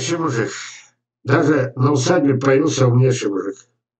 умнейший мужик. Даже на усадьбе появился умнейший мужик.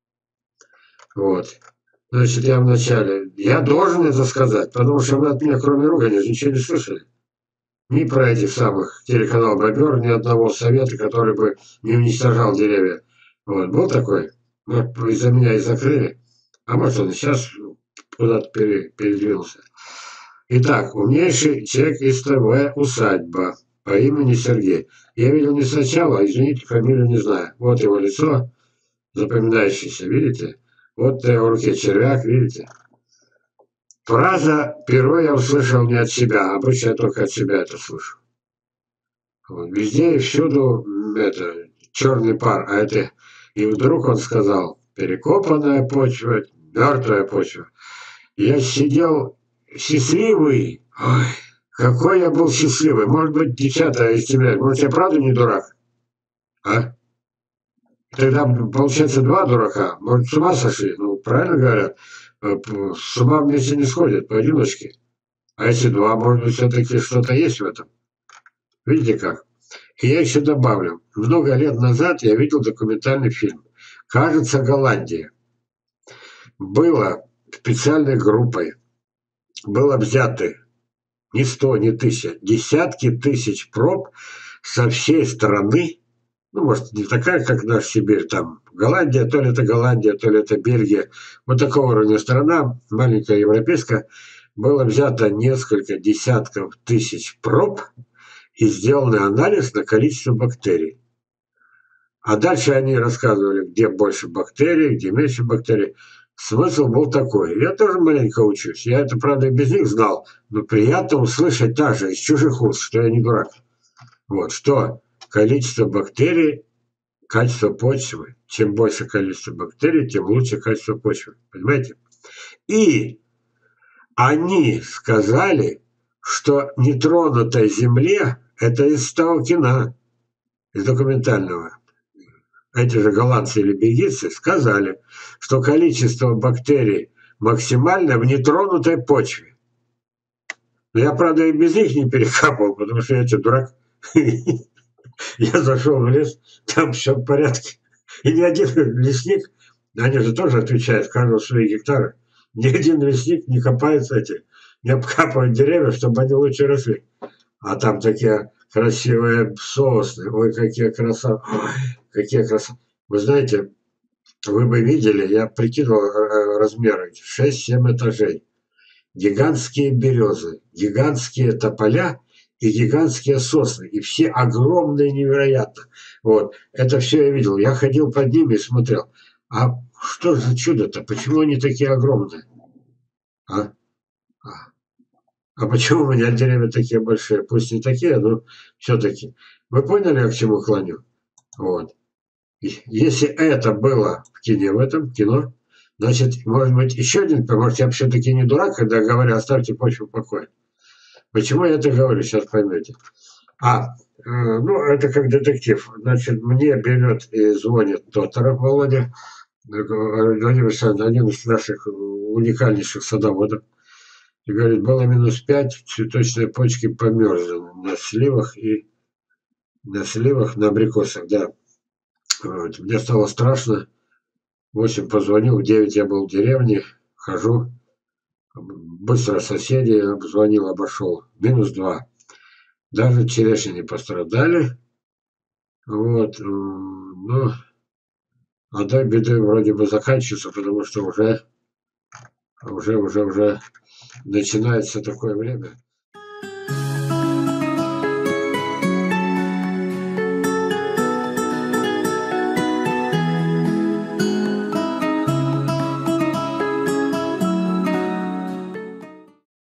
Вот. Значит, я вначале... Я должен это сказать, потому что вы от меня, кроме ругани, ничего не слышали. Ни про этих самых телеканал «Бобер», ни одного совета, который бы не уничтожал деревья. Вот. Был такой? Вот из-за меня и закрыли. А может, он сейчас куда-то передвинулся. Итак, умнейший человек из ТВ «Усадьба» по имени Сергей. Я видел не сначала, извините, фамилию не знаю. Вот его лицо, запоминающееся, видите? Вот в руке червяк, видите? Фраза «перо» я услышал не от себя, обычно я только от себя это слышу. Вот. Везде и всюду это черный пар, а это... И вдруг он сказал: перекопанная почва, мертвая почва. Я сидел счастливый. Ой, какой я был счастливый. Может быть, девчата из тебя, может, я правда не дурак? А? Тогда, получается, два дурака. Может, с ума сошли? Ну, правильно говорят. С ума вместе не сходят, поодиночке. А если два, может быть, все-таки что-то есть в этом. Видите как? И я еще добавлю. Много лет назад я видел документальный фильм. Кажется, Голландия. Было специальной группой. Было взяты не 100, не 1000, десятки тысяч проб со всей страны. Ну, может, не такая, как наш Сибирь, там Голландия, то ли это Бельгия. Вот такого уровня страна, маленькая европейская. Было взято несколько десятков тысяч проб и сделан анализ на количество бактерий. А дальше они рассказывали, где больше бактерий, где меньше бактерий. Смысл был такой. Я тоже маленько учусь. Я это, правда, и без них знал. Но приятно услышать также из чужих уст, что я не дурак. Вот, что количество бактерий, качество почвы. Чем больше количество бактерий, тем лучше качество почвы. Понимаете? И они сказали, что нетронутая земля – это из того кино, из документального. Эти же голландцы или бельгийцы сказали, что количество бактерий максимально в нетронутой почве. Но я, правда, и без них не перекапывал, потому что я что, дурак? Я зашел в лес, там все в порядке. И ни один лесник, они же тоже отвечают, каждого свои гектары, ни один лесник не копает не обкапывает деревья, чтобы они лучше росли. А там такие красивые сосны, ой, какие красавцы, какие красавцы. Вы знаете, вы бы видели, я прикидывал размеры, 6-7 этажей. Гигантские березы, гигантские тополя и гигантские сосны. И все огромные невероятно. Вот. Это все я видел. Я ходил под ними и смотрел. А что за чудо-то? Почему они такие огромные? А? А почему у меня деревья такие большие? Пусть не такие, но все-таки. Вы поняли, я к чему клоню? Вот. Если это было в кино, в этом кино, значит, может быть, еще один, может, я все-таки не дурак, когда говорю, оставьте почву в покое. Почему я это говорю, сейчас поймете. Ну, это как детектив. Значит, мне берет и звонит Тоторов Володя, Владимир Александрович, один из наших уникальнейших садоводов. И говорит, было -5, цветочные почки померзли на сливах на абрикосах, да. Вот. Мне стало страшно. В 8 позвонил, в 9 я был в деревне, хожу. Быстро соседей обзвонил, обошел. -2. Даже черешни не пострадали. Вот. Ну, одной бедой вроде бы заканчивается, потому что уже начинается такое время.